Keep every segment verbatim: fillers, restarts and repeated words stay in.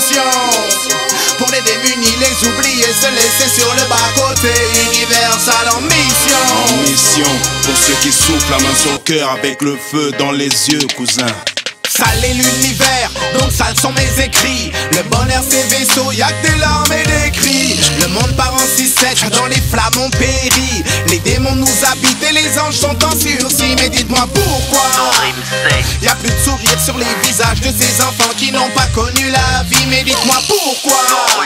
mission. Pour les démunis, les oubliés, se laisser sur le bas-côté. Universal en mission. En mission, pour ceux qui soufflent la main sur le cœur avec le feu dans les yeux, cousin. Sale est l'univers, donc sales sont mes écrits. Le bonheur c'est vaisseau, y'a que des larmes et des cris. Le monde part en six sept, dans les flammes on périt. Les démons nous habitent et les anges sont en sursis. Mais dites-moi pourquoi y'a plus de sourires sur les visages de ces enfants qui n'ont pas connu la vie. Mais dites-moi pourquoi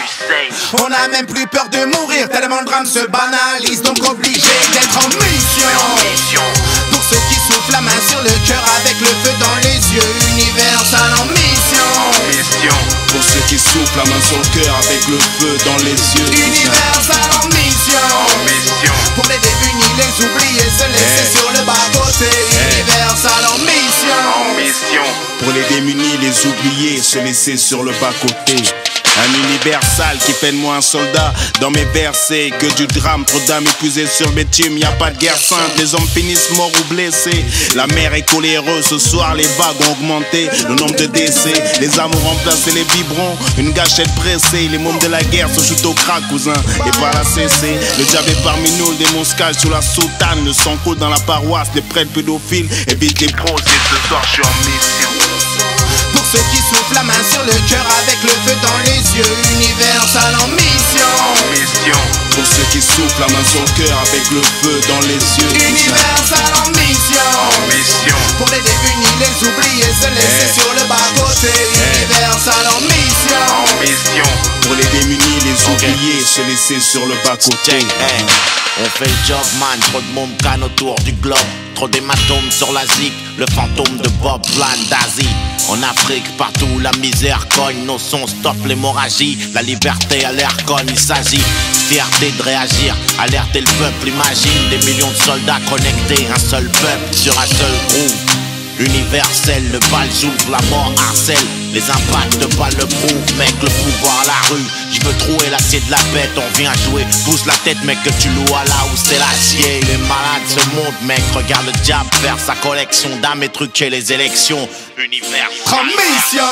on a même plus peur de mourir, tellement le drame se banalise. Donc obligé d'être en mission. Pour ceux qui soufflent la main sur le cœur avec le feu dans les yeux. Universal en mission. Mission. Pour ceux qui soufflent la main sur le cœur avec le feu dans les yeux. Universal en mission. Mission. Pour les démunis, les oubliés, se laisser hey. sur le bas-côté. hey. Universal en mission. En mission. Pour les démunis, les oubliés, se laisser sur le bas-côté. Un universal qui fait de moi un soldat dans mes versets. Que du drame, trop d'âmes épuisées sur le bitume. Y'a pas de guerre sainte, les hommes finissent morts ou blessés. La mer est coléreuse, ce soir les vagues ont augmenté le nombre de décès. Les âmes ont remplacé les vibrons, une gâchette pressée. Les mômes de la guerre se chutent au crack, cousin, et pas la cesser. Le diable est parmi nous, le démon se cache sous la soutane. Le sang coule dans la paroisse, les prêtres pédophiles évitent les procès. Ce soir je suis en mission. Pour ceux qui soufflent la main sur le cœur avec le feu dans les yeux. Universal en mission. En mission. Pour ceux qui soufflent la main sur le cœur avec le feu dans les yeux. Universal en mission. En mission. Pour les démunis, les oubliés, se laisser hey. sur le bas-côté. hey. Universal en mission. En mission. Pour les démunis, les oubliés, okay. se laisser sur le bas-côté. Hey. On fait le job, man, trop de monde canne autour du globe. Trop d'hématomes sur la zik, le fantôme de Bob Plan d'Asie. En Afrique, partout la misère cogne, nos sons stoppent l'hémorragie. La liberté à l'air conne, il s'agit fierté de réagir, alerter le peuple, imagine des millions de soldats connectés, un seul peuple sur un seul groupe. Universel, le bal j'ouvre, la mort harcèle. Les impacts de balles le prouvent, mec, le pouvoir à la rue. Je veux trouver l'acier de la bête, on vient jouer. Pousse la tête, mec, que tu loues à là où c'est l'acier. Les malades se montent, mec, regarde le diable faire sa collection d'âmes et truquer les élections. Universel en mission.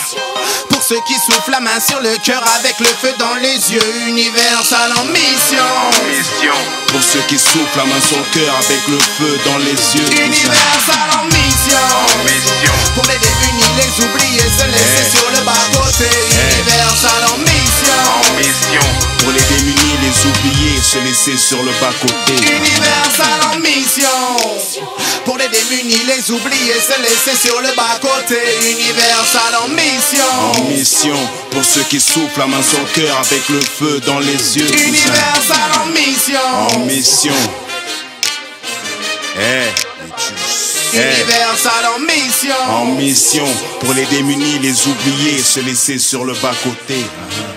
Pour ceux qui soufflent la main sur le cœur avec le feu dans les yeux. Universal en mission. En mission. Pour ceux qui soufflent la main sur le cœur avec le feu dans les yeux. Universal en mission. En mission. Pour les démunis, les oubliés, se laisser hey. sur le bas-côté. hey. Universal en mission. En mission. Pour les démunis, les oubliés, se laisser sur le bas-côté. Universal en mission. Pour les démunis, les oubliés, se laisser sur le bas-côté. Universal en mission. En mission. Pour ceux qui soufflent la main sur le cœur avec le feu dans les yeux. Universal en mission. En mission. Hey. Universal en mission. En mission. Pour les démunis, les oubliés, se laisser sur le bas-côté.